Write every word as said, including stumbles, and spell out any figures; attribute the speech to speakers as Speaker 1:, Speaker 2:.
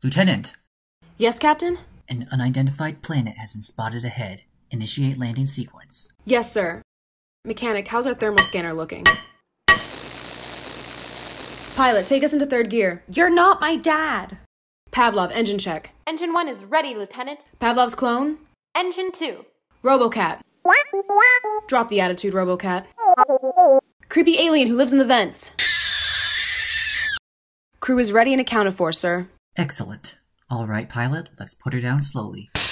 Speaker 1: Lieutenant!
Speaker 2: Yes, Captain?
Speaker 1: An unidentified planet has been spotted ahead. Initiate landing sequence.
Speaker 2: Yes, sir. Mechanic, how's our thermal scanner looking? Pilot, take us into third gear.
Speaker 3: You're not my dad.
Speaker 2: Pavlov, engine check.
Speaker 4: Engine one is ready, Lieutenant.
Speaker 2: Pavlov's clone?
Speaker 4: Engine two.
Speaker 2: Robocat. Drop the attitude, Robocat. Creepy alien who lives in the vents. Crew is ready and accounted for, sir.
Speaker 1: Excellent. All right, pilot, let's put her down slowly.